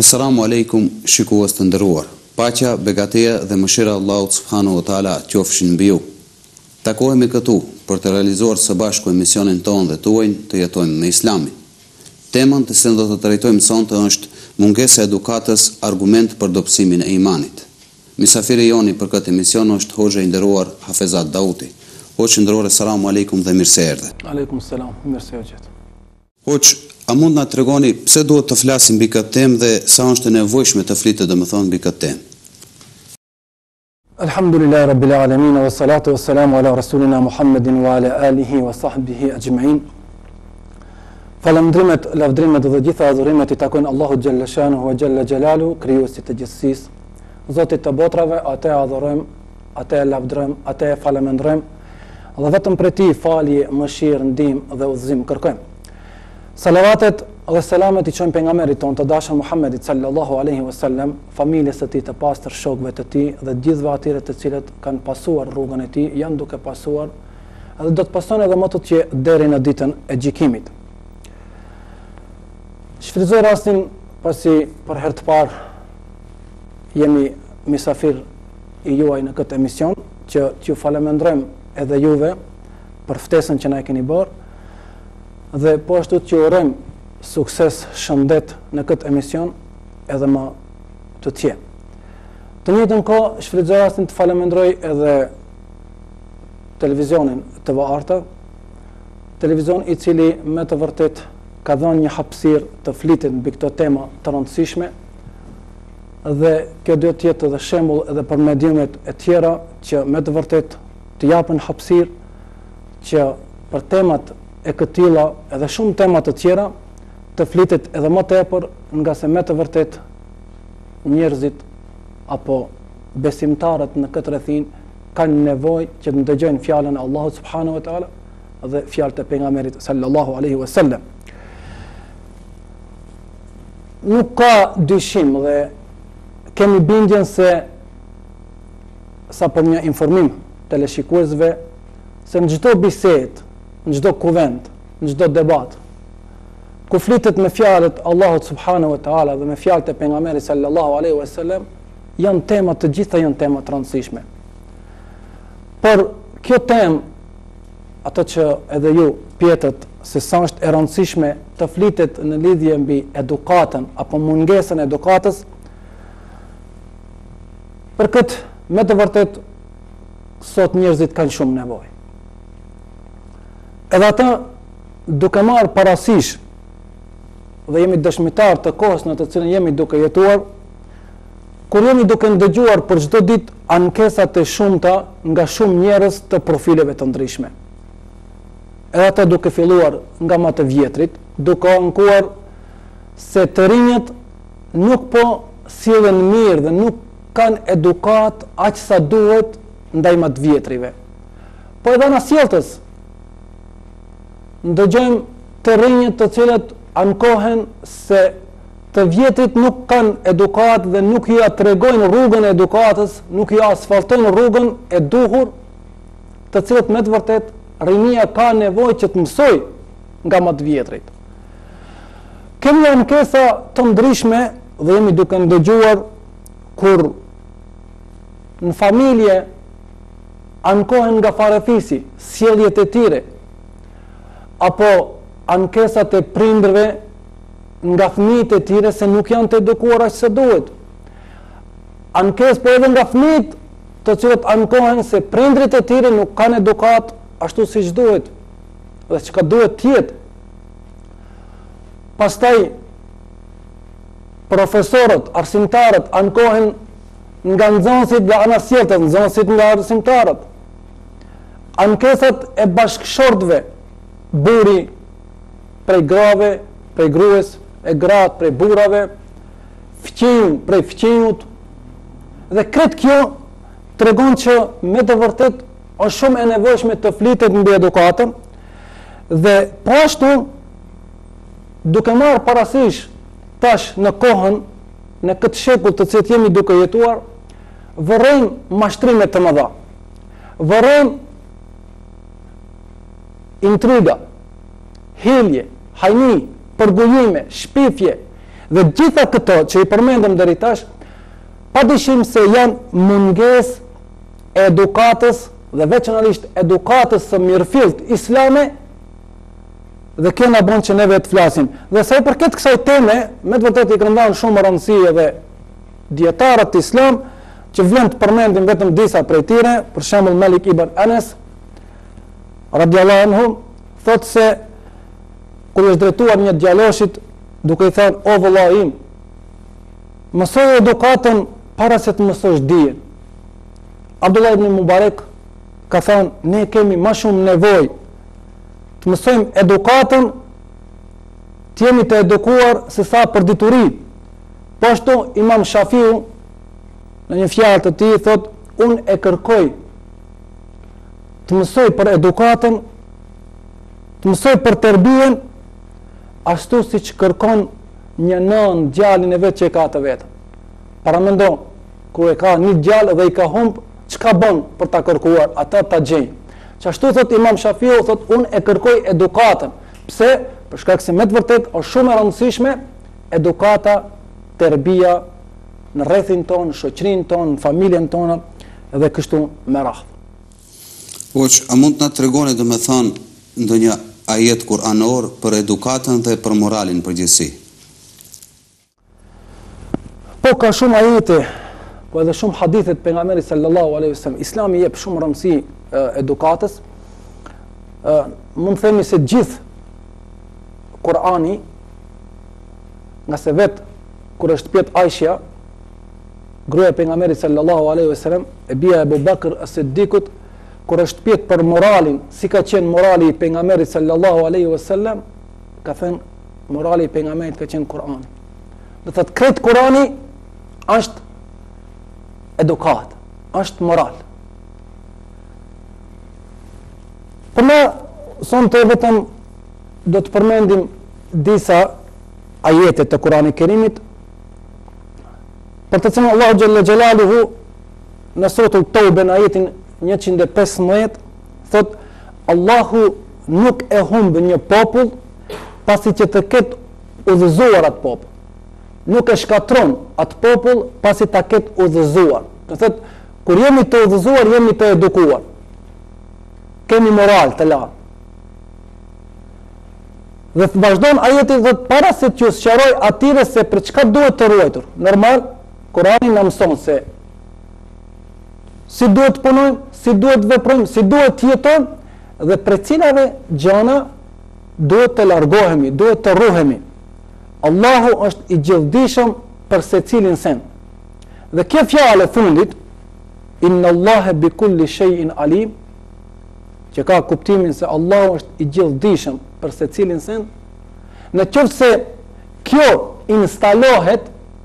Assalamu alaikum, shikues të nderuar. Paqja, begatia dhe mëshira e Allahut subhanahu wa taala qofshin mbi ju. Takohemi këtu për të realizuar së bashku emisionin tonë dhe tuaj të jetojmë me Islamin. Temën të cilën do të trajtojmë sonte është mungesa e edukatës, argument për dobësimin e imanit. Mysafiri joni për këtë emision është hoxha i nderuar Hafezat Dauti. Hoxha i nderuar, asalamu alaikum dhe mirë se erdhe. Aleikum selam, mirë se u gjet. Hoxh, a mund na tregoni pse duhet të flasim mbi këtë temë dhe sa është e nevojshme të flitet domethënë mbi këtë temë? Alhamdulillahi rabbil alamin wa salatu wassalamu ala rasulina Muhammedin wa ala alihi wa sahbihi ajma'in. Falëndrimet, lavdrimet dhe gjitha adhurimet i takojnë Allahut xhalla shanuhu wa xhalla xhelalu, krijuesit të gjithësisë, Zotit të botrave, atë e adhurojmë, atë e lavdrojmë, atë e falemendrojmë, dhe vetëm prej tij falje, mëshirë, ndihmë dhe udhëzim kërkojmë. Salavatet dhe selamet i qojmë pejgamberit tonë të dashur Muhammedit sallallahu alaihi wasallam, familjes së tij të pastër, shokëve të tij dhe gjithëve atyre të cilët kanë pasuar rrugën e tij, janë duke pasuar dhe do të pasojnë edhe më të tjerë deri në ditën e gjykimit. Shfrytëzoj rastin pasi për herë të parë jemi mysafir i juaj në këtë emision, që t'ju falemendrojmë edhe juve për ftesën që na e keni bërë, dhe po ashtu që urojmë sukses, shëndet në këtë emision edhe më të tjerë. Të njëjtën kohë shfrytëzoj rastin të falemendroj edhe televizionin TV Arta, televizion i cili me të vërtet ka dhënë një hapësirë të flitet mbi këto tema të rëndësishme, dhe kjo duhet të jetë edhe shembull edhe për mediumet e tjera që me të vërtet të japën hapësirë që për temat e këtilla edhe shumë tema të tjera të flitet edhe më tepër, nga se me të vërtet njerëzit apo besimtarët në këtë rrethin kanë nevojë që të ndëgjojnë fjalën e Allahut subhanahu wa taala dhe fjalët e pejgamberit sallallahu alaihi wasallam. Nuk ka dyshim dhe kemi bindjen se sa për një informim teleshikuesve se në çdo bisedë, në çdo kuvent, në çdo debat ku flitet me fjalët Allahut subhanahu wa taala dhe me fjalët e pejgamberit sallallahu alaihi wasallam, janë tema të gjitha janë tema të rëndësishme. Por kjo temë, ato që edhe ju pjetët se sa është e rëndësishme të flitet në lidhje mbi edukatën apo mungesën e edukatës, për këtë me të vërtet sot njerëzit kanë shumë nevojë. Edhe ata duke marrë parasysh dhe jemi dëshmitar të kohës në të cilën jemi duke jetuar, kur jemi duke ndëgjuar për çdo ditë ankesat e shumta nga shumë njerëz të profileve të ndryshme. Edhe ata duke filluar nga më të vjetrit, duke ankuar se të rinjët nuk po sillen mirë dhe nuk kanë edukat aq sa duhet ndaj më të vjetrive. Po edhe në sjelljes ndëgjojmë të rinjët të cilët ankohen se të vjetrit nuk kanë edukat dhe nuk ja tregojnë rrugën e edukatës, nuk ja asfaltojnë rrugën e duhur, të cilët me të vërtet rinia ka nevojë që të mësoj nga më të vjetrit. Kemi ankesa të ndryshme dhe jemi duke ndëgjuar kur në familje ankohen nga farefisi sjelljet e tyre, apo ankesat e prindërve nga fëmijët e tyre se nuk janë të edukuar aq sa duhet. Ankesë po edhe nga fëmijët të cilët ankohen se prindrit e tyre nuk kanë edukat ashtu siç duhet dhe çka duhet të jetë. Pastaj profesorët, arsimtarët ankohen nga nxënësit dhe anasjellët, nxënësit nga arsimtarët. Ankesat e bashkëshortëve, buri prej grave, prej grues, e gratë prej burrave, fëmijë prej fëmijut, dhe kretë kjo tregon që me të vërtet është shumë e nevojshme të flitet mbi edukatën, dhe po ashtu duke marrë parasysh tash në kohën, në këtë shekull të cilët jemi duke jetuar, vërejmë mashtrime të mëdha, vërejmë intriga, hilje, hajni, përgujime, shpifje Dhe gjitha këto që i përmendëm deri tash, padyshim se janë mungesë e edukatës dhe veçanërisht edukatës së mirëfillt islame, dhe kjo na bën që neve të flasim. Dhe sa i përket kësaj teme, me të vërtetë i kanë dhënë shumë rëndësi edhe dietarët islam, që vlen të përmendim vetëm disa prej tyre, për shembull Malik ibn Anas radiallahu anhu thotë se kur është drejtuar një djaloshit duke i thënë o vëllai im, mësoj edukatën para se të mësosh dijen. Abdullah ibn Mubarak ka thënë ne kemi më shumë nevojë të mësojmë edukatën, të jemi të edukuar se sa për dituri. Po ashtu Imam Shafiu në një fjalë të tij thotë, unë e kërkoj të mësoj për edukatën, të mësoj për tërbijen, ashtu siç kërkon një nën djalin e vet që e ka të vetë. Para mendon, kur e ka një djalë dhe i ka humb, çka bën për ta kërkuar, ata ta gjejnë. Qashtu thot Imam Shafiu, thot unë e kërkoj edukatën. Pse? Për shkak se me të vërtet është shumë e rëndësishme edukata, tërbia në rrethin tonë, në shoqërinë tonë, në familjen tonë dhe kështu me radhë. Hoq, a mund të na tregoni domethënë ndonjë ajet kuranor për edukatën dhe për moralin përgjithësi? Po ka shumë ajete, po edhe shumë hadithet pejgamberit sallallahu alaihi wasallam. Islami jep shumë rëndësi edukatës. Mund të themi se gjithë Kurani, nga se vetë kur është pjet Aisha, gruaja e pejgamberit sallallahu alaihi wasallam, e bia e Abu Bakr as-Siddiqut, kur është pjet për moralin, si ka qenë morali i pejgamberit sallallahu alaihi wasallam, ka thënë morali i pejgamberit ka qenë Kurani. Do thotë krejt Kurani është edukat, është moral. Për ne, sonë të vetëm do të përmendim disa ajete të Kurani Kerimit, për të cilën Allahu Gjelle Gjelaluhu në Suratul Tawbe në ajetin 115, thot, Allahu nuk e humbë një popull pasi që të ketë udhëzuar atë popull. Nuk e shkatron atë popull pasi ta ketë udhëzuar. Do thot, kur jemi të udhëzuar, jemi të edukuar. Kemi moral të lartë. Dhe të vazhdon ajeti dhe para se t'ju sqaroj atyre se për çka duhet të ruajtur. Normal, Kurani na mëson se si duhet të punojmë, si duhet të veprojmë, si duhet të jetojmë dhe për cilave gjëra duhet të largohemi, duhet të ruhemi. Allahu është i gjithdijshëm për secilin sen. Dhe kjo fjalë e fundit, inna Allahe bi kulli shay'in alim, që ka kuptimin se Allahu është i gjithdijshëm për secilin sen, në qoftë se kjo instalohet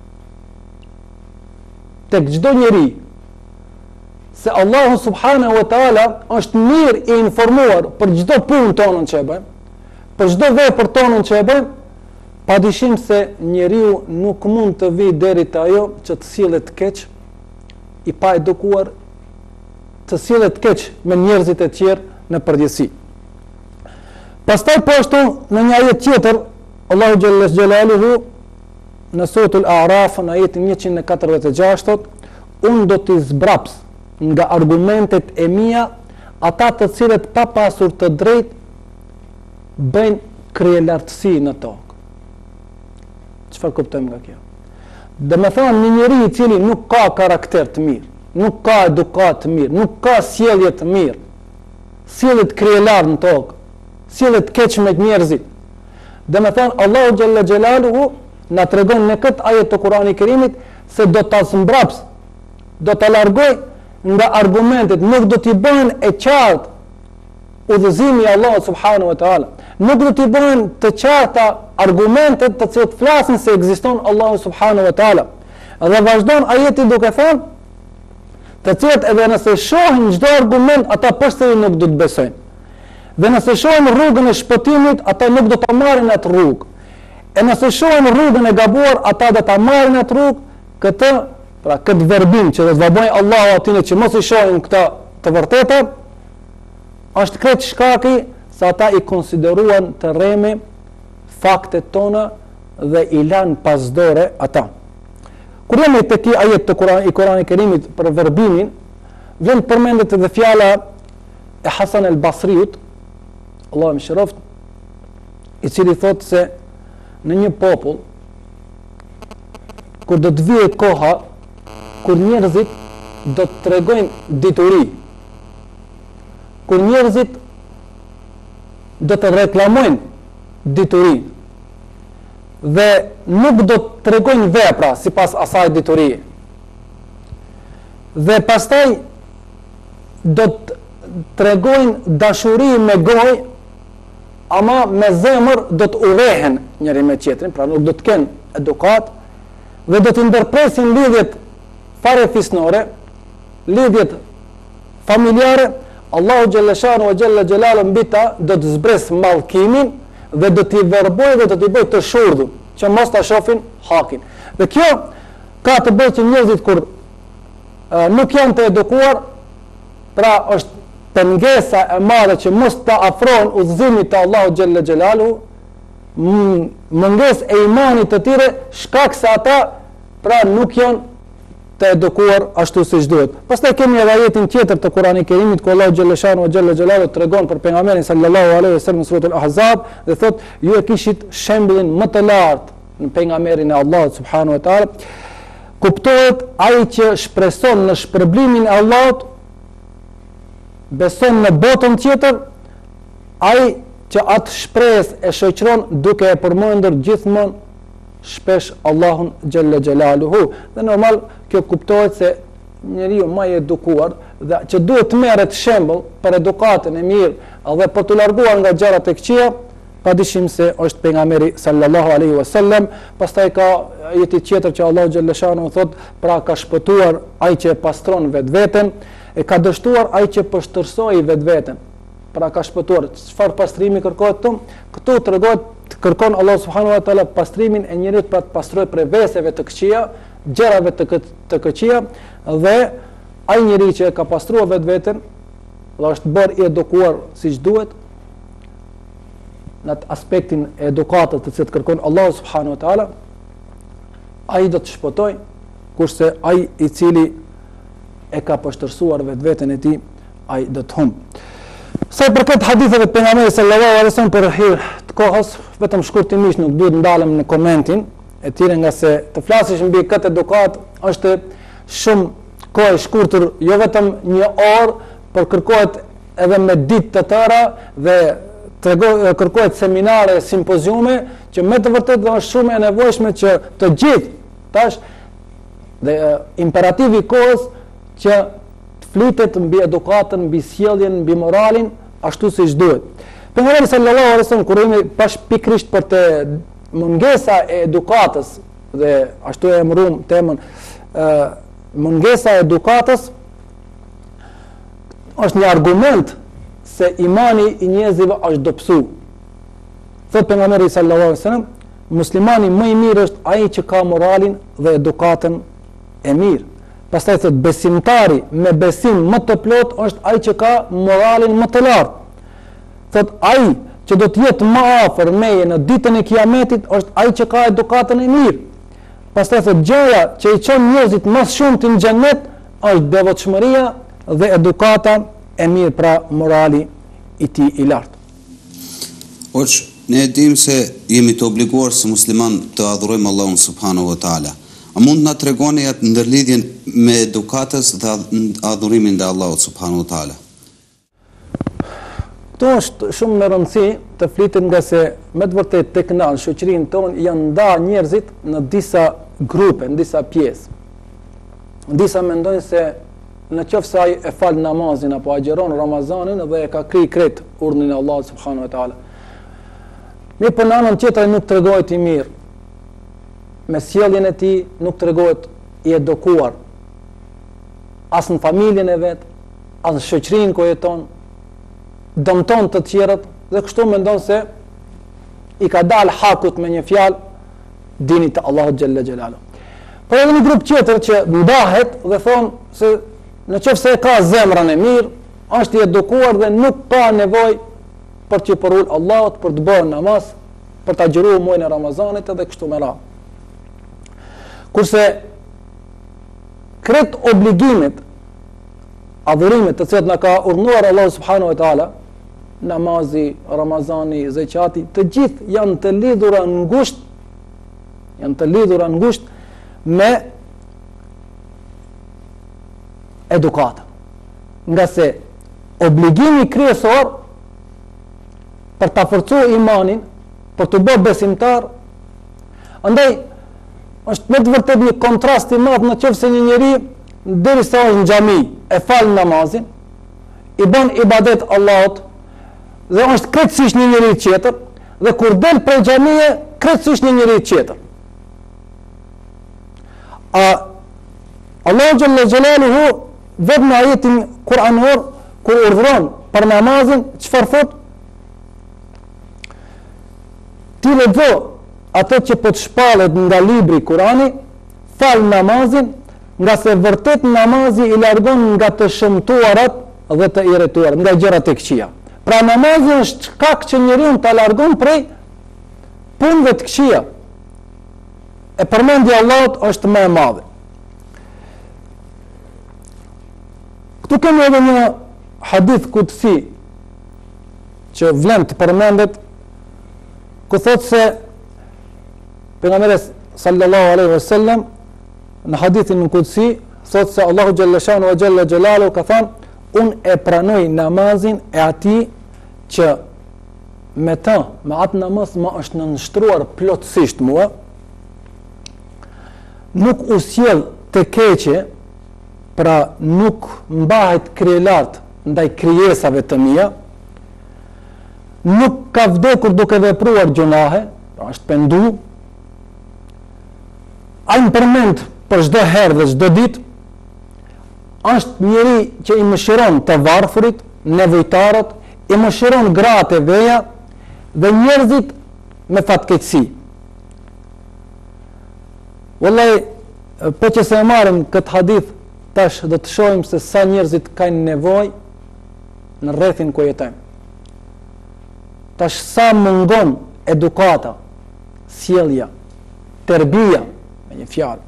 tek çdo njeri, se Allahu subhanahu wa taala është mirë i informuar për çdo punë tonën që e bëjmë, për çdo vepër tonën që e bëjmë, padyshim se njeriu nuk mund të vijë deri te ajo që të sillet keq, i pa edukuar, të sillet keq me njerëzit e tjerë në përgjithësi. Pastaj po ashtu në një ajet tjetër, Allahu Gjelle Gjelaluhu në Suratul A'raf në ajetin 146 thot, unë do t'i zbraps nga argumentet e mia ata të cilët pa pasur të drejt bëjnë krijelartësi në tokë. Çfarë kuptojmë nga kjo? Dhe me thonë një njeri i cili nuk ka karakter të mirë, nuk ka edukat të mirë, nuk ka sjellje të mirë, sjellet krijelar në tokë, sjellet keq me njerëzit. Dhe me thonë Allahu Gjelle Gjelaluhu na tregon në këtë ajet të Kurani Kerimit se do ta zmbraps, do ta largoj nga argumentet, nuk do t'i bëhen e qartë udhëzimi i Allahut subhanahu wa taala. Nuk do t'i bëhen të qarta argumentet të cilët flasin se ekziston Allahu subhanahu wa taala. Dhe vazhdon ajeti duke thënë, të cilët edhe nëse shohin çdo argument, ata përsëri nuk do të besojnë. Dhe nëse shohin rrugën e shpëtimit, ata nuk do ta marrin atë rrugë. E nëse shohin rrugën e gabuar, ata do ta marrin atë rrugë. Këtë verbim që do të vabojë Allahu atyre që mos i shohin këta të vërteta, është krejt shkaki se ata i konsideruan të rreme faktet tona dhe i lanë pasdore ata. Kur jemi të ki ajet të Kurani Kerimit për verbimin, vjen përmendet edhe fjala e Hasan el Basriut, Allah më shëroft, i cili thot se në një popull, kur do të vihet koha, kur njerëzit do të tregojnë dituri, kur njerëzit do të reklamojnë dituri, dhe nuk do të tregojnë vepra sipas asaj diturie, dhe pastaj do të tregojnë dashuri me gojë, ama me zemër do të urrehen njëri me tjetrin, pra nuk do të kenë edukat, dhe do të ndërpresin lidhjet fare fisnore, lidhjet familjare. Allahu Gjellëshanu e Gjellë Gjellalu mbi ta do të zbres mallkimin dhe do t'i verboj dhe do t'i bëj të shurdhur, që mos ta shohin hakin. Dhe kjo ka të bëjë që njerëzit kur nuk janë të edukuar, pra është pengesa e madhe që mos ta afrohen udhëzimit të Allahu Gjellë Gjellalu, munges e imanit të tyre, shkak se ata pra nuk janë të edukuar ashtu siç duhet. Pastaj kemi edhe ajetin tjetër të Kurani Kerimit ku Allahu Gjellëshanu e Gjellë Gjellalu tregon për pejgamberin sallallahu alaihi wasallam në suratul Ahzab dhe thot ju e kishit shembullin më të lartë në pejgamberin e Allahut subhanahu wa taala. Kuptohet ai që shpreson në shpërblimin e Allahut, beson në botën tjetër, ai që atë shpresë e shoqëron duke e përmendur gjithmonë shpesh Allahun Gjelle Gjelaluhu. Dhe normal kjo kuptohet se njeriu më i edukuar dhe që duhet të merret shembull për edukatën e mirë dhe për të larguar nga gjërat e këqija, padyshim se është pejgamberi sallallahu alaihi wasallam. Pastaj ka ajeti tjetër që Allahu Gjelle Shanu thot, pra ka shpëtuar ai që e pastron vetveten, e ka dështuar ai që pështërsoi vetveten. Pra ka shpëtuar. Çfarë pastrimi kërkohet këtu? Këtu tregohet kërkon Allah subhanahu wa taala pastrimin e njerit pra të pastrojë prej veseve të këqija, gjërave të këqija, dhe ai njeri që ka pastruar vetveten dhe është bërë i edukuar siç duhet në atë aspektin e edukatës të cilët kërkon Allah subhanahu wa taala, ai do të shpëtojë, kurse ai i cili e ka pështërsuar vetveten e tij, ai do të humbë. Sa i përket haditheve të pejgamberit sallallahu alaihi wasallam për hir të kohës, vetëm shkurtimisht, nuk duhet ndalem në komentin e tyre, nga se të flasësh mbi këtë edukat është shumë kohë e shkurtër, jo vetëm një orë, por kërkohet edhe me ditë të tëra dhe kërkohet seminare, simpoziume, që me të vërtetë është shumë e nevojshme që të gjithë tash dhe imperativi i kohës që flitet mbi edukatën, mbi sjelljen, mbi moralin, ashtu siç duhet. Pejgamberi sallallahu alaihi wasallam kur jemi pash pikrisht për të mungesa e edukatës dhe ashtu e emëruam temën mungesa e edukatës, është një argument se imani i njerëzve është dobësu. Thot pejgamberi sallallahu alaihi wasallam, muslimani më i mirë është ai që ka moralin dhe edukatën e mirë. Pastaj thot besimtari me besim më të plot është ai që ka moralin më të lartë. Thot ai që do të jetë më afër meje në ditën e Kiametit është ai që ka edukatën e mirë. Pastaj thot gjëja që i çon njerëzit më shumë në xhenet është devotshmëria dhe edukata e mirë, pra morali i tij i lartë. Ne e dim se jemi të obliguar si musliman të adhurojmë Allahun subhanahu wa taala. A mund na tregoni atë ndërlidhjen me edukatës dhe adhurimin ndaj Allahut subhanahu wa taala? Këto është shumë me rëndësi të flitet, nga se me të vërtetë tek në shoqërinë tonë janë ndarë njerëzit në disa grupe, në disa pjesë. Disa mendojnë se në qoftë se ai e fal namazin apo agjeron Ramazanin dhe e ka krij krejt urdhnin e Allahut subhanahu wa taala. Mirë, për në anën tjetër nuk tregohet i mirë. Me sjelljen e tij nuk tregohet i edukuar. As në familjen e vet, as në shoqërinë ku jeton, dëmton të tjerët dhe kështu mendon se i ka dalë hakut me një fjalë dinit të Allahut xhalla xhelalu. Por edhe një grup tjetër që ndahet dhe thonë se në qoftë se ka zemrën e mirë, është i edukuar dhe nuk ka nevojë për të porul Allahut për të bërë namaz, për ta agjëruar muajin e Ramazanit edhe kështu me radhë. Kurse kret obligimet, adhurimet të cilat na ka urdhëruar Allahu subhanahu wa taala, namazi, Ramazani, zekati, të gjithë janë të lidhura ngushtë me edukatën. Nga se obligimi kryesor për ta forcuar imanin, për të bërë besimtar, andaj është me të vërtet një kontrast i madh nëse një njeri derisa është në xhami, e fal namazin, i bën ibadet Allahut dhe është krejtësisht një njeri tjetër, dhe kur del prej xhamie, krejtësisht një njeri tjetër. Allahu xhalla xhelaluhu vetëm në ajetin kuranor kur urdhëron për namazin, çfarë thot? Ti lexo ato që po të shpallet nga libri Kurani, fal namazin, nga se vërtet namazi i largon nga të shëmtuarat dhe të irrituarat, nga gjërat e këqija. Pra namazi është shkak që njeriu ta largon prej punëve të këqija. E përmendja e Allahut është më e madhe. Këtu kemi edhe një hadith kutsi që vlen të përmendet, ku thot se pejgamberi sallallahu alaihi wasallam në hadithin në kutsi thot se Allahu xhalla shanu wa xhalla xhelalu ka thënë, unë e pranoj namazin e atij që me atë namaz më është nënshtruar plotësisht mua, nuk u sjell të keqe, pra nuk mbahet krijelart ndaj krijesave të mia, nuk ka vdekur duke vepruar gjunahe, pra është pendu, ai më përmend për çdo herë dhe çdo ditë, është njeri që i mëshiron të varfërit, nevojtarët, i mëshiron gratë e veja dhe njerëzit me fatkeqësi. Wallahi, po që se e marrim këtë hadith tash do të shohim se sa njerëzit kanë nevojë në rrethin ku jetojmë. Tash sa mungon edukata, sjellja, terbia, me një fjalë.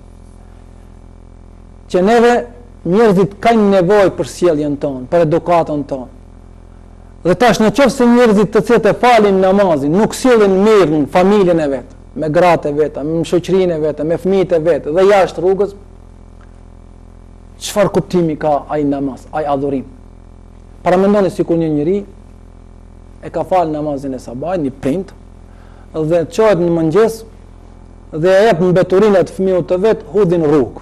Që neve njerëzit kanë nevojë për sjelljen tonë, për edukatën tonë. Dhe tash nëse njerëzit të cilët e falin namazin nuk sillen mirë në familjen e vet, me gratë e veta, me shoqërinë e vet, me fëmijët e vet dhe jashtë rrugës, çfarë kuptimi ka ai namaz, ai adhurim? Para mendoni sikur një njeri e ka fal namazin e sabahit, një prind, dhe çohet në mëngjes dhe e jep mbeturinë të fëmijët të vet, hudhin rrugë.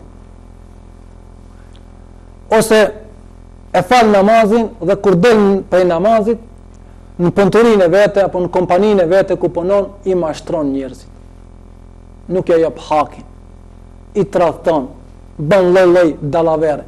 Ose e fal namazin dhe kur del prej namazit, në punëtorinë e vete apo në kompaninë e vete ku punon, i mashtron njerëzit. Nuk ja jep hakin, i tradhton, bën lloj dallavere.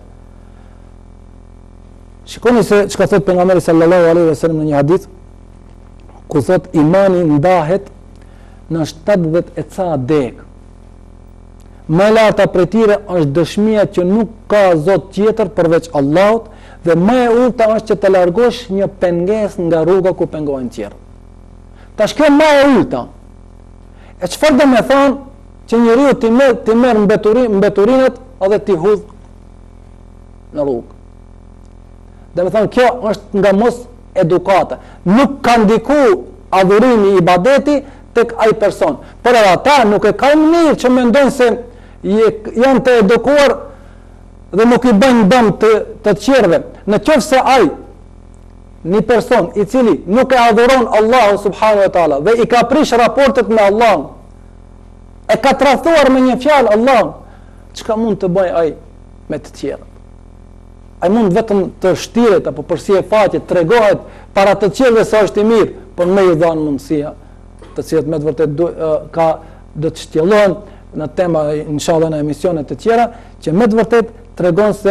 Shikoni se çka thot pejgamberi sallallahu alaihi wasallam në një hadith, ku thot imani ndahet në 70 e ca deg. Më e larta prej tyre është dëshmia që nuk ka zot tjetër përveç Allahut, dhe më e ulta është që të largosh një pengesë nga rruga ku pengohen tjerë. Tash kjo më e ulta. E çfarë do të thonë që njeriu ti merr mbeturinat edhe ti hudh në rrugë. Dhe me thonë, kjo është nga mos edukata. Nuk ka ndiku adhurimi, ibadeti tek ai person. Por edhe ata nuk e kanë mirë që mendojnë se janë të edukuar dhe nuk i bëjnë dëm të tjerëve. Në qoftë se ai, një person i cili nuk e adhuron Allahu subhanahu wa taala dhe i ka prish raportet me Allahun, e ka tradhtuar me një fjalë Allahun, çka mund të bëjë ai me të tjerët? Ai mund vetëm të shtiret apo përsi e faqet, tregohet para të tjerëve se është i mirë, por me i dhanë mundësia, të cilat me të vërtet do të shtjellohen në tema inshallah në emisione të tjera, që me të vërtet tregon se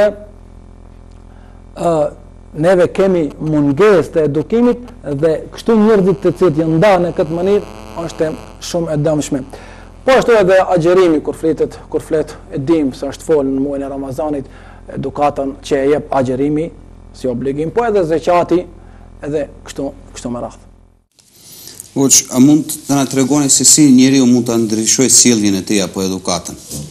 neve kemi mungesë të edukimit dhe kështu njerëzit të cilët janë ndarë në këtë mënyrë është shumë e dëmshme. Po ashtu edhe agjerimi kur flet e dim se është folën në muajin e Ramazanit, edukatën që e jep agjerimi si obligim, po edhe zekati edhe kështu me radhë. Hoq, a mund të na tregoni se si njeriu mund ta ndryshojë sjelljen e tij apo edukatën?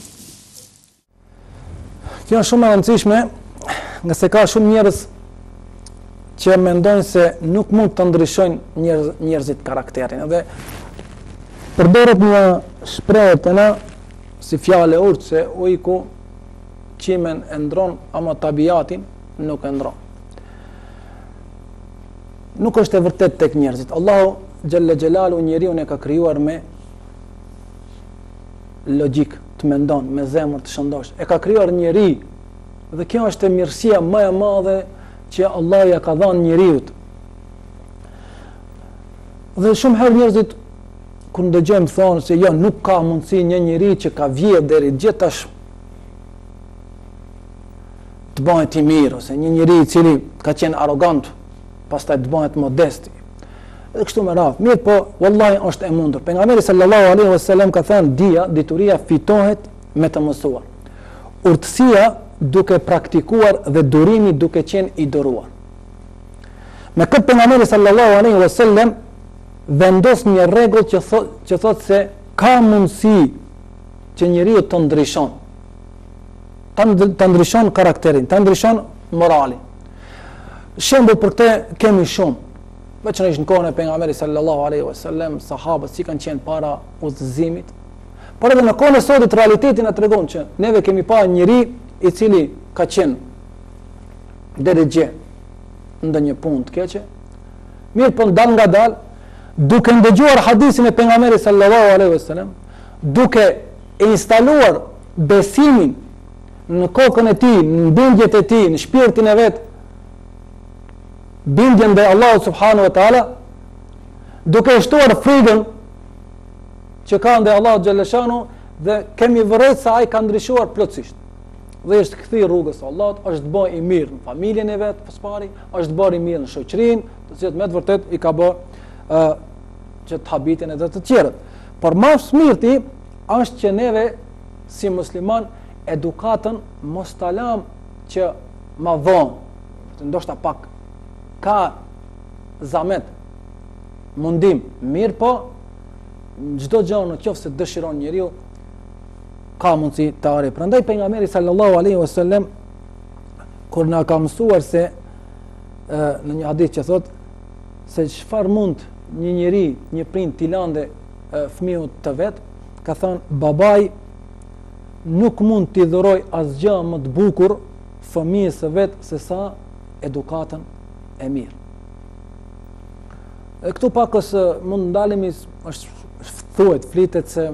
Kjo është shumë e rëndësishme, nga se ka shumë njerëz që mendojnë se nuk mund të ndryshojnë njerëzit karakterin. Edhe përdoret një shprehje të na si fjalë e urtë se ujku qimen e ndron, ama tabiatin nuk e ndron. Nuk është e vërtet tek njerëzit. Allahu Gjelle Gjelalu njeriun e ka krijuar me logjik, të mendon, me zemër të shëndosh. E ka krijuar njeri, dhe kjo është e mirësia më e madhe që Allah ja ka dhënë njeriut. Dhe shumë herë njerëzit kur ndëgjojmë thonë se jo, nuk ka mundësi një njeri që ka vjedhur deri gjithtash të bëhet i mirë, ose një njeri i cili ka qenë arrogant, pastaj të bëhet modest. Dhe kështu me radhë. Mirë po, wallahi është e mundur. Pejgamberi sallallahu alaihi wasallam ka thënë, dituria fitohet me të mësuar. Urtësia duke praktikuar dhe durimi duke qenë i duruar. Me këtë pejgamberi sallallahu alaihi wasallam vendos një rregull që thotë se ka mundësi që njeriu të ndryshon. Të ndryshon karakterin, të ndryshon moralin. Shembull për këtë kemi shumë. Veçanërisht në kohën e pejgamberit sallallahu alaihi wasallam, sahabët si kanë qenë para udhëzimit. Por edhe në kohën e sotit realiteti na tregon që neve kemi parë njëri i cili ka qenë drejtë ndonjë punë të keqe. Mirë po dal nga dal, duke ndëgjuar hadisin e pejgamberit sallallahu alaihi wasallam, duke instaluar besimin në kokën e tij, në bindjet e tij, në shpirtin e vet, bindjen dhe Allahu subhanahu wa taala, duke shtuar frikën që ka ndaj Allahu xhaleshanu, dhe kemi vërejt se ai ka ndryshuar plotësisht. Dhe është kthyer rrugës së Allahut, është bërë i mirë në familjen e vet, pari, është bërë i mirë në shoqërinë, të cilët me të vërtet i ka bërë që të habitin edhe të tjerët. Por më smirti është që neve si musliman edukatën mos ta lam që ma vonë, ndoshta pak ka zamet, mundim, mirë po, çdo gjë në qoftë se dëshiron njeriu, ka mundësi të arrijë. Prandaj pejgamberi sallallahu alaihi wasallam kur na ka mësuar se në një hadith që thotë se çfarë mund një njeri, një prind t'i lande fëmijët të vet, ka thënë babai nuk mund t'i dhuroj asgjë më të bukur fëmijës së vet se sa edukatën e mirë. E këtu pakës mund ndalemi, thuhet, flitet se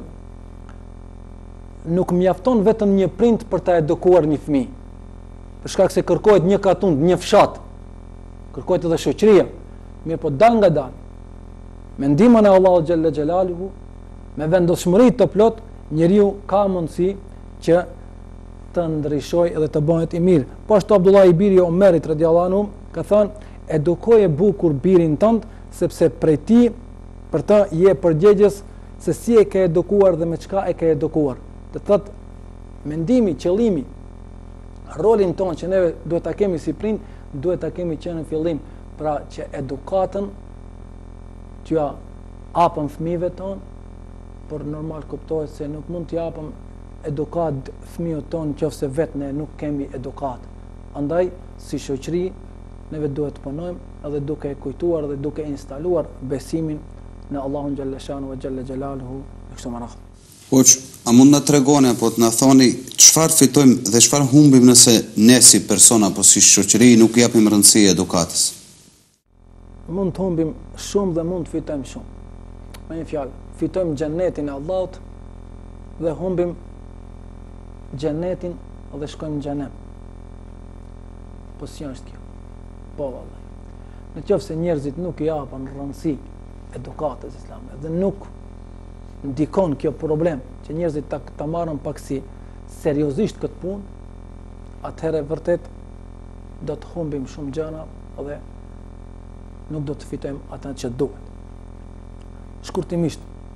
nuk mjafton vetëm një prind për ta edukuar një fëmijë. Për shkak se kërkohet një katund, një fshat, kërkohet edhe shoqëria. Mirë po dal nga dal, me ndihmën e Allahut xhalla xhelaluhu, me vendosmëri të plot, njeriu ka mundësi që të ndryshojë edhe të bëhet i mirë. Po ashtu Abdullah i biri Omerit radhiyallahu anhu ka thënë, edukoje bukur birin tënd, sepse prej ti për të je përgjegjës se si e ke edukuar dhe me çka e ke edukuar. Të thotë, mendimi, qëllimi, rolin tonë që neve duhet ta kemi si prind, duhet ta kemi që në fillim, pra që edukatën që ja apëm fëmijëve tonë, por normal kuptohet se nuk mund të japëm edukat fëmijët tonë nëse vetë ne nuk kemi edukat. Andaj, si shoqëri, neve duhet të punojmë edhe duke kujtuar dhe duke instaluar besimin në Allahun xhaleshanu ve xhalla xhelaluhu e kështu me radhë. Hoq, a mund na tregoni apo të na thoni çfarë fitojmë dhe çfarë humbim nëse ne si persona apo si shoqëri nuk japim rëndësi edukatës? Mund të humbim shumë dhe mund të fitojmë shumë. Me një fjalë, fitojmë xhenetin e Allahut dhe humbim xhenetin dhe shkojmë në xhenem. Po si është kjo? Po vallahi. Në qoftë se njerëzit nuk i japin rëndësi edukatës islame dhe nuk ndikon kjo problem që njerëzit ta marrin pak si seriozisht këtë punë, atëherë vërtet do të humbim shumë gjëra dhe nuk do të fitojmë atë që duhet. Shkurtimisht,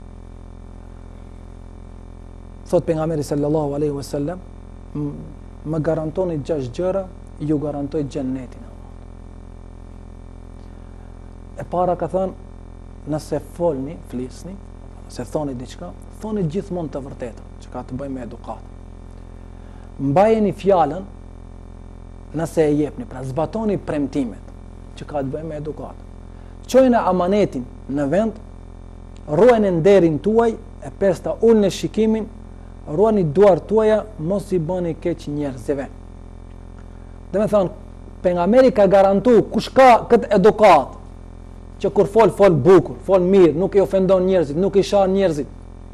thot pejgamberi sallallahu alaihi wasallam, më garantoni 6 gjëra, ju garantoj xhenetin. E para ka thënë, nëse folni, flisni, se thoni diçka, thoni gjithmonë të vërtetën, që ka të bëjë me edukat. Mbajeni fjalën nëse e jepni, pra zbatoni premtimet, që ka të bëjë me edukat. Çojeni amanetin në vend, ruajeni nderin tuaj, e pesta ulni shikimin, ruajeni duart tuaja, mos i bëni keq njerëzve. Dhe me thonë, pejgamberi ka garantu, kush ka këtë edukat, që kur fol bukur, fol mirë, nuk i ofendon njerëzit, nuk i shan njerëzit,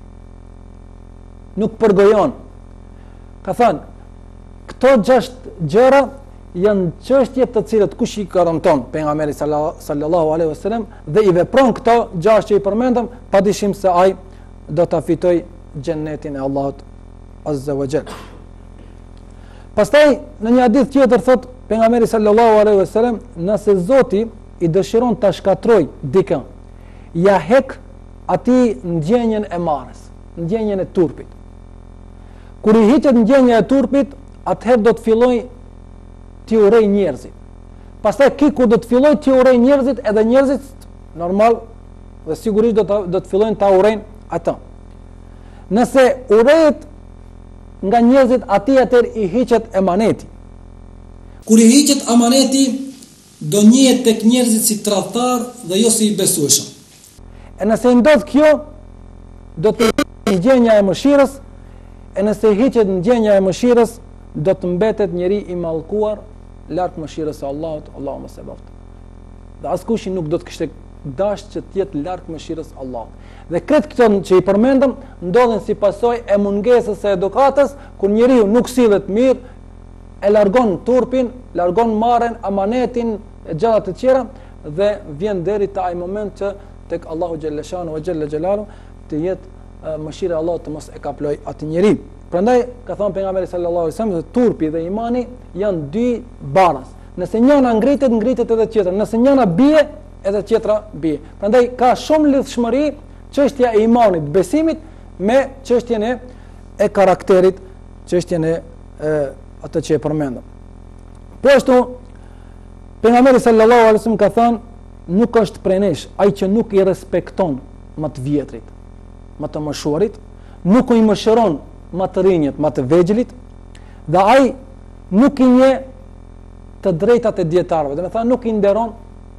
nuk përgojon. Ka thënë, këto 6 gjëra janë çështje të cilët kush i garanton pejgamberi sallallahu alaihi wasallam dhe i vepron këto 6 që i përmendëm, padyshim se ai do ta fitoj xhennetin e Allahut azza wa jall. Pastaj në një hadith tjetër thot pejgamberi sallallahu alaihi wasallam, nëse Zoti i dëshiron ta shkatroj dikën, ja hek atij ndjenjën e marrës, ndjenjën e turpit. Kur i hiqet ndjenja e turpit, atëherë do të filloj t'i urej njerëzit. Pastaj kur do të filloj t'i urej njerëzit, edhe njerëzit normal dhe sigurisht do të fillojnë ta urejnë ata. Nëse urehet nga njerëzit, atëherë i hiqet emaneti. Kur i hiqet amaneti, do njihet tek njerëzit si tradhtar dhe jo si i besueshëm. E nëse ndodh kjo, do të ndjenja e mëshirës, e nëse hiqet ndjenja e mëshirës, do të mbetet njeri i mallkuar larg mëshirës së Allahut, Allahu mos e bëft. Dhe askush nuk do të kishte dashur që të jetë larg mëshirës së Allahut. Dhe kretë këto që i përmendëm ndodhen si pasojë e mungesës së edukatës, kur njeriu nuk sillet mirë, e largon turpin, largon marrën, amanetin, e gjëra të tjera, dhe vjen deri te ai moment që tek Allahu xhalla shanu wa xhalla xhelalu të jetë mëshira e Allahut të mos e kaploj atë njeri. Prandaj ka thënë pejgamberi sallallahu alajhi wasallam se turpi dhe imani janë 2 baras. Nëse njëna ngritet edhe tjetra. Nëse njëna bie, edhe tjetra bie. Prandaj ka shumë lidhshmëri çështja e imanit, besimit me çështjen e karakterit, çështjen e atë që e përmendëm. Po ashtu pejgamberi sallallahu alajhi wasallam ka thënë, nuk është prej nesh ai që nuk i respekton më të vjetrit, më të moshuarit, nuk i mëshiron më të rinjët, më të vegjëlit, dhe ai nuk i njeh të drejtat e dietarëve, do të thonë nuk i nderon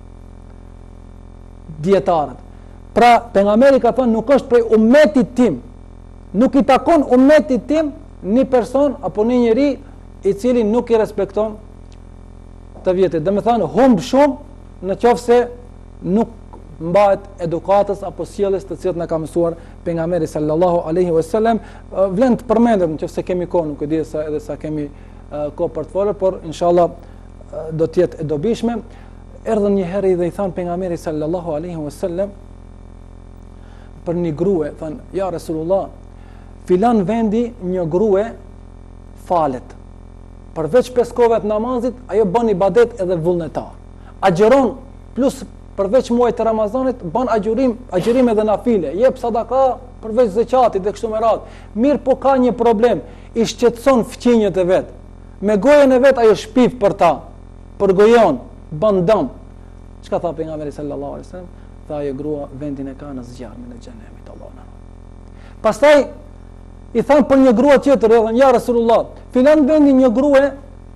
dietarët. Pra pejgamberi ka thënë, nuk është prej ummetit tim, nuk i takon ummetit tim një person apo një njeri i cili nuk i respekton të vjetrit. Do të thonë humb shumë në qoftë se nuk mbahet edukatës apo sjelljes të cilat na ka mësuar pejgamberi sallallahu alaihi wasallam. Vlen të përmendem nëse kemi kohë, nuk e di sa edhe sa kemi kohë për të folur, por inshallah do të jetë e dobishme. Erdhën një herë dhe i than pejgamberi sallallahu alaihi wasallam për një grua, than ja Rasulullah, filan vendi një grua falet. Përveç 5 kohëve të namazit, ajo bën ibadet edhe vullnetar. Agjeron plus përveç muajit të Ramazanit, bën agjerim edhe nafile, jep sadaka përveç zakatit dhe kështu me radhë. Mirë, po ka një problem, i shqetëson fqinjët e vet. Me gojën e vet ajo shpif për ta, përgojon, bën dëm. Çka tha pejgamberi sallallahu alaihi wasallam? Tha ajo grua vendin e ka në zjarmin e xhenemit, Allahu na. Pastaj i than për një grua tjetër, edhe ja Rasulullah, filan vendi një grua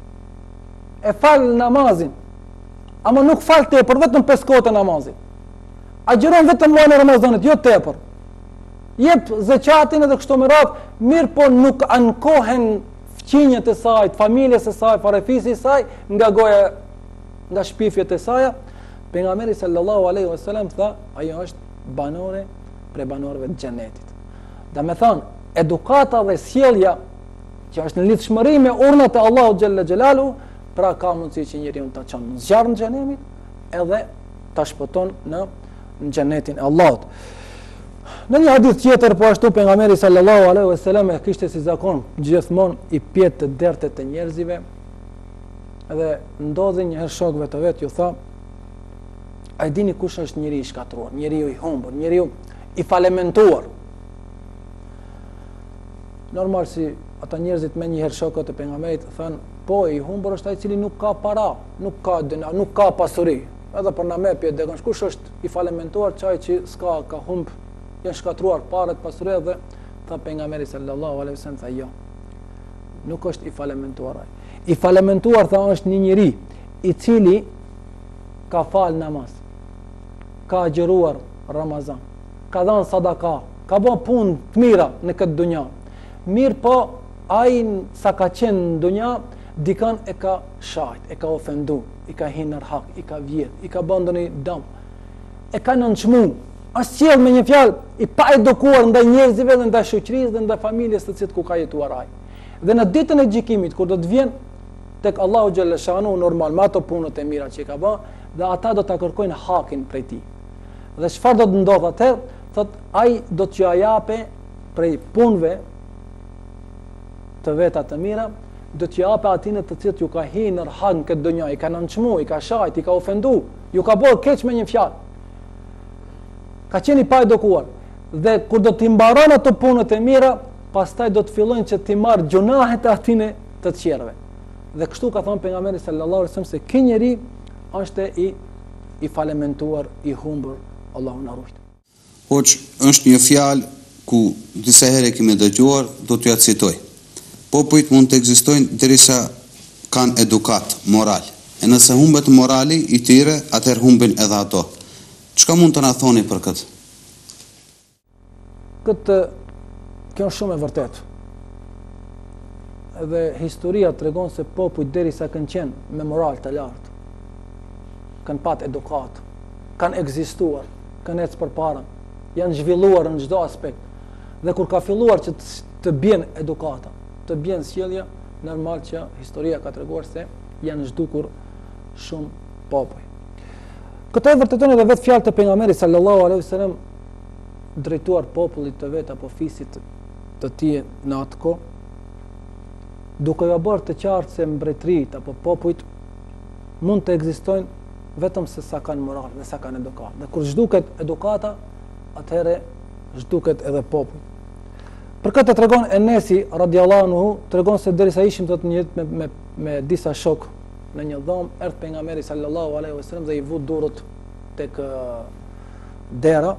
e fal namazin, ama nuk fal tepër, vetëm 5 kohë të namazit. Agjeron vetëm muajin e Ramazanit, jo tepër. Jep zakatin edhe kështu me radhë, mirë po nuk ankohen fqinjët e saj, familjes e saj, farefisi i saj, nga goja, nga shpifjet e saj. Pejgamberi sallallahu alaihi wasallam tha, ajo është banore prej banorëve të xhenetit. Dhe me thënë, edukata dhe sjellja që është në lidhshmëri me urdhat e Allahut xhalla xhelalu, pra ka mundësi që njeriu ta çon në zjarrin e xhenemit edhe ta shpëton në xhenetin e Allahut. Në një hadith tjetër, po ashtu pejgamberi sallallahu alaihi wasallam e kishte si zakon gjithmonë i pjet të dertet të njerëzive, edhe ndodhi një herë shokëve të vet ju tha, a e dini kush është njeriu i shkatruar, njeriu i humbur, njeriu i falementuar? Normal si ata njerëzit me një herë shokët e pejgamberit thënë, po i humbur është ai i cili nuk ka para, nuk ka denar, nuk ka pasuri. edhe për na me pjetë dhe kush është i falementuar qaj që s'ka ka humb, janë shkatruar paret, pasuria dhe tha pejgamberi sallallahu alaihi wasallam tha jo. Nuk është i falementuar ai. I falementuar tha është një njeri i cili ka fal namaz, ka agjëruar Ramazan, ka dhënë sadaka, ka bën punë të mira në këtë dunja. Mirë po ai sa ka qenë në dunja, dikan e ka shajt, e ka ofendu, i ka hinë në hak, i ka vjedh, i ka bën ndonjë dëm, e ka nënçmu, është sjell me një fjalë i pa edukuar ndaj njerëzve dhe ndaj shoqërisë dhe ndaj familjes të cilët ku ka jetuar ai. Dhe në ditën e gjykimit kur do të vjen tek Allahu xhalla shanu normal me ato punët e mira që ka bën, dhe ata do ta kërkojnë hakin prej tij. Dhe çfarë do të ndodhë atë? Thot ai do t'ja jape prej punëve të veta të mira, do t'ja jape atinët të cilët ju ka hinë në hak në këtë dunjë, i ka nënçmu, i ka shajt, i ka ofendu, ju ka bërë keq me një fjalë. Ka qenë i pa edukuar. Dhe kur do t'i mbaron ato punët e mira, pastaj do të fillojnë që t'i marrë gjunahet e atinët të tjerëve. Dhe kështu ka thënë pejgamberi sallallahu alaihi wasallam se ky njeri është i falementuar, i humbur, Allahu na ruaj. Hoç, është një fjalë ku disa herë kemi dëgjuar, do t'ja citoj. Popujt mund të ekzistojnë derisa kanë edukat moral. E nëse humbet morali i tyre, atëherë humbin edhe ato. Çka mund të na thoni për këtë? Kjo është shumë e vërtetë. Edhe historia tregon se popujt derisa kanë qenë me moral të lartë, kanë pat edukat, kanë ekzistuar, kanë ecë përpara, janë zhvilluar në çdo aspekt. Dhe kur ka filluar që të bjen edukata, të bjen sjellja, normal që historia ka treguar se janë zhdukur shumë popull. Këtë e vërteton edhe vetë fjalët e pejgamberit sallallahu alaihi wasallam drejtuar popullit të vet apo fisit të tij në atë kohë, duke ja bërë të qartë se mbretërit apo popujt mund të ekzistojnë vetëm se sa kanë moral dhe sa kanë edukat. Dhe kur zhduket edukata, atëherë zhduket edhe populli. Për këtë tregon Enesi radiallahu anhu, tregon se derisa ishim të jetë me disa shok në një dhomë, erdhi pejgamberi sallallahu alaihi wasallam dhe i vu durrët tek dera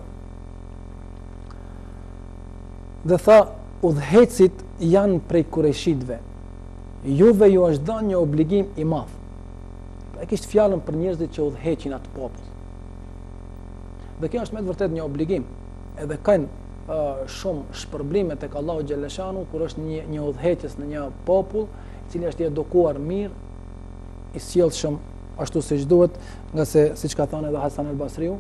dhe tha, udhëhecit janë prej kureshitëve. Juve ju është dhënë një obligim i madh. E kishte fjalën për njerëzit që udhëheqin atë popull. Dhe kjo është me të vërtet një obligim. Edhe kanë shumë shpërblime tek Allahu xhalla shanu kur është një udhëheqës në një popull, i cili është i edukuar mirë, i sjellshëm ashtu siç duhet, nga se siç ka thënë edhe Hasan al-Basriu,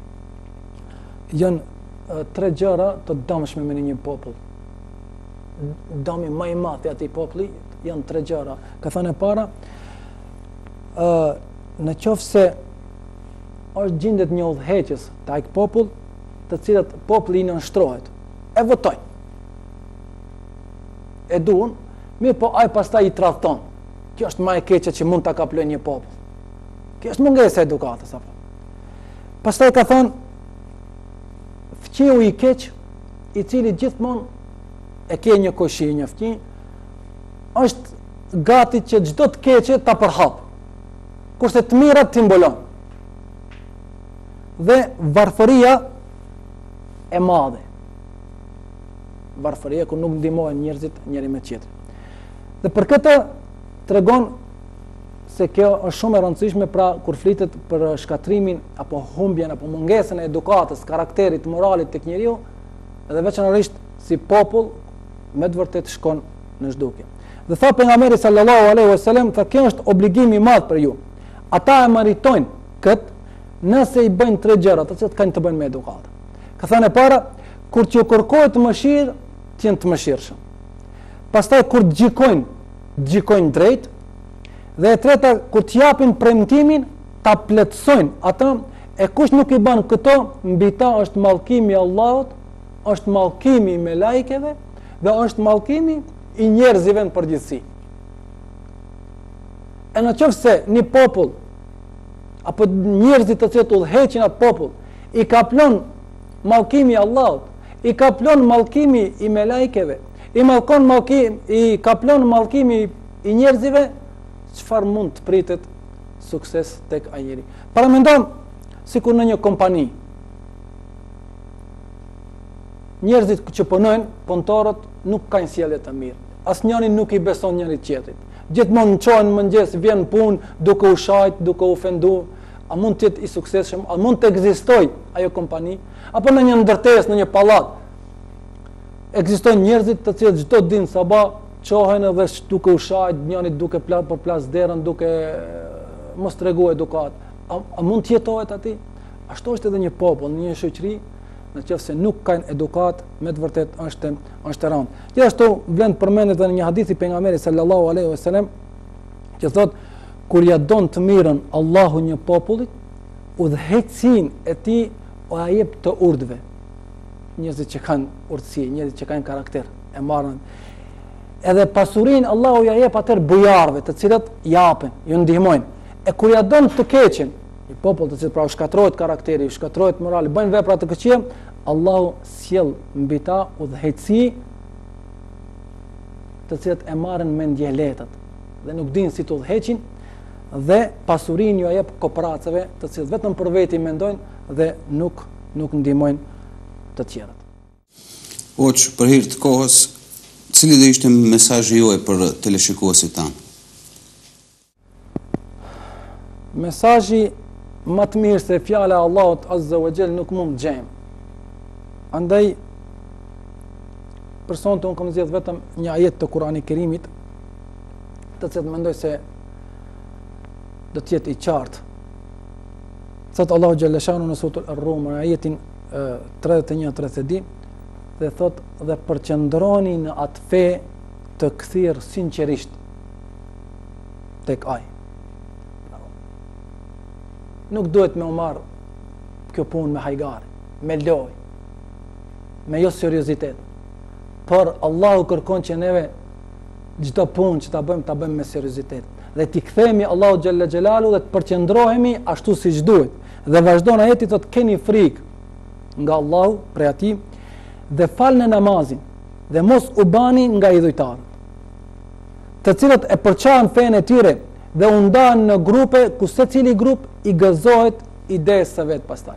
janë 3 gjëra të dëmshme me një popull. Dëmi më i madh i atij populli janë 3 gjëra. Ka thënë e para, në qoftë se është gjendet një udhëheqës të ai popull, të cilët populli i nënshtrohet, e votojnë. E duan, mirë po ai pastaj i tradhton. Kjo është më e keqe që mund ta kaplojë një popull. Kjo është mungesa e edukatës apo. Pastaj ka thënë, fqiu i keq, i cili gjithmonë e ke një koshi, një fqi, është gati që çdo të keqe ta përhap. Kurse të mirat t'i mbulon. Dhe varfëria e madhe. Varfëria ku nuk ndihmohen njerëzit njëri me tjetrin. Dhe për këtë tregon se kjo është shumë e rëndësishme, pra kur flitet për shkatrimin apo humbjen apo mungesën e edukatës, karakterit, moralit tek njeriu, edhe veçanërisht si popull, me të vërtetë shkon në zhdukje. Dhe tha pejgamberi sallallahu alaihi wasallam, tha kjo është obligim i madh për ju. Ata e meritojnë këtë nëse i bëjnë 3 gjëra të cilat kanë të bëjnë me edukatë. Ka thënë e para, kur t'ju kërkohet mëshirë, t'jenë të mëshirshëm. Pastaj kur gjikojnë drejt, dhe e treta, kur t'japin premtimin, ta plotësojnë atë, e kush nuk i bën këto, mbi ta është mallkimi i Allahut, është mallkimi i melajkeve dhe është mallkimi i njerëzve në përgjithësi. E në qoftë se një popull apo njerëzit të cilët udhëheqin atë popull i kaplon mallkimi i Allahut, i kaplon mallkimi i melajkeve, i kaplon mallkimi i njerëzve, çfarë mund të pritet sukses tek ai njeri. Para mendon sikur në një kompani. Njerëzit që punojnë, punëtorët nuk kanë sjellje të mirë. Asnjëri nuk i beson njëri tjetrit. Gjithmonë çohen mëngjes, vjen punë duke u shajt, duke u ofenduar. A mund të jetë i suksesshëm? A mund të ekzistojë ajo kompani? Apo në një ndërtesë, në një pallat, ekzistojnë njerëzit të cilët çdo ditë sabah çohen edhe duke u shajt, njëri duke për plas derën, duke mos tregu edukat. A mund të jetohet aty? Ashtu është edhe një popull, një shoqëri, nëse nuk kanë edukat, me të vërtet është e rëndë. Gjithashtu vlen përmendet edhe në një hadith i pejgamberit sallallahu alaihi wasallam, që thotë kur ja don të mirën Allahu një popullit, udhëheqësinë e tij o ja jep të urdhve. Njerëzit që kanë urtësi, njerëzit që kanë karakter, e marrën. Edhe pasurinë Allahu ja jep atër bujarëve, të cilët japin, ju ndihmojnë. E kur ja don të keqen, një popull të cilët pra u shkatërrohet karakteri, u shkatërrohet morali, bëjnë vepra të këqija, Allahu sjell mbi ta udhëheqësi të cilët e marrin me ndjeletët dhe nuk dinë si të udhëheqin, dhe pasurinë ju jep kooperancave të cilët vetëm për veti mendojnë dhe nuk ndihmojnë të tjerët. Hoç, për hir të kohës, cili do ishte mesazhi juaj për teleshikuesit tanë? Mesazhi më të mirë se fjala e Allahut Azza wa Jall nuk mund të gjejmë. Andaj për sonte unë kam zgjedh vetëm një ajet të Kuranit Kerimit, të cilët mendoj se do të jetë i qartë. Thot Allahu Jalla Shanu në suratul Ar-Rum, në ajetin 31-32, dhe thot dhe përqendroni në atë fe të kthyer sinqerisht tek ai. Nuk duhet me u marr kjo punë me hajgare, me loj, me jo seriozitet. Por Allahu kërkon që neve çdo punë që ta bëjmë me seriozitet. Dhe t'i kthehemi Allahu Xhalla Xhelalu dhe të përqendrohemi ashtu siç duhet. Dhe vazhdon ajeti thotë keni frikë nga Allahu prej atij dhe falni namazin dhe mos u bani nga idhujtarët, të cilët e përçajnë fenë e tyre dhe u ndanë në grupe ku secili grup i gëzohet idesë së vet pastaj.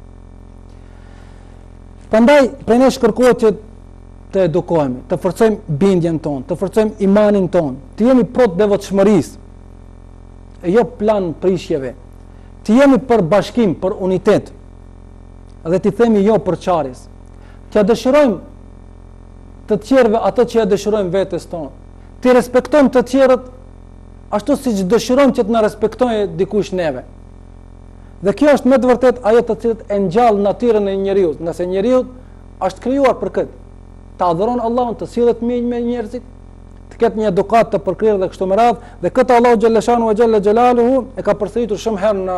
Prandaj prej nesh kërkohet që të edukohemi, të forcojmë bindjen tonë, të forcojmë imanin tonë, të jemi prot devotshmërisë, e jo plan prishjeve, të jemi për bashkim, për unitet, dhe të themi jo për qarjes, që dëshirojmë të tjerëve ato që ja dëshirojmë vetes tonë, të respektojmë të tjerët ashtu siç dëshirojmë që të na respektojë dikush neve. Dhe kjo është me të vërtet ajo të cilët e ngjall natyrën e njeriu, nga se njeriu është krijuar për këtë. Të adhuron Allahun, të sillet mirë me njerëzit, të ketë një edukat të përkryer dhe kështu me radhë, dhe këtë Allahu Xhalla Shanu wa Jalla Jalaluhu e ka përsëritur shumë herë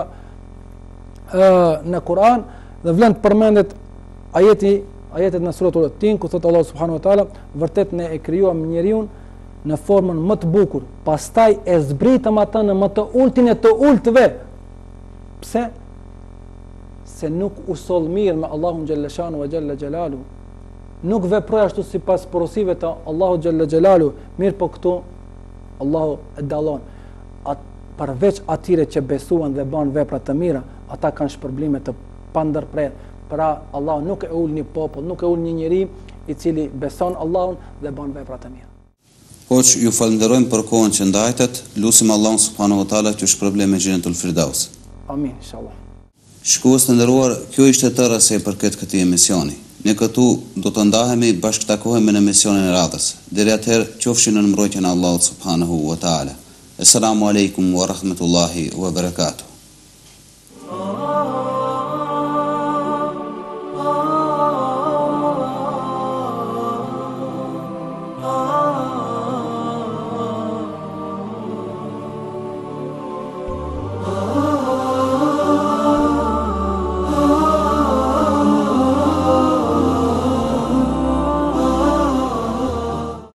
në Kur'an, dhe vlen të përmendet ajetet në suratul Tin, ku thotë Allahu subhanahu wa taala, vërtet ne e krijuam njeriu në formën më të bukur, pastaj e zbritëm atë në më të ultin e të ultëve. Pse? Se nuk u soll mirë me Allahun Xhalla Shanu wa Jalla Jalaluhu. Nuk veproj ashtu sipas porosive të Allahu Xhalla Xhelalu, mirë po këtu Allahu e dallon. Përveç atyre që besuan dhe bën vepra të mira, ata kanë shpërblime të pandërprer. Pra Allahu nuk e ul një popull, nuk e ul një njeri i cili beson Allahun dhe bën vepra të mira. Hoç, ju falenderojmë për kohën që ndajtet, lutim Allahun subhanahu wa taala që shpërblej me Xhenetul Firdaus. Amin, inshallah. Shikues të nderuar, kjo ishte tëra se përket këtij emisioni. Ne këtu do të ndahemi, bashkëtakohemi në emisionin e radhës. Deri atëherë, qofshin në mbrojtjen e Allahut subhanahu wa taala. Assalamu alaikum wa rahmatullahi wa barakatuh.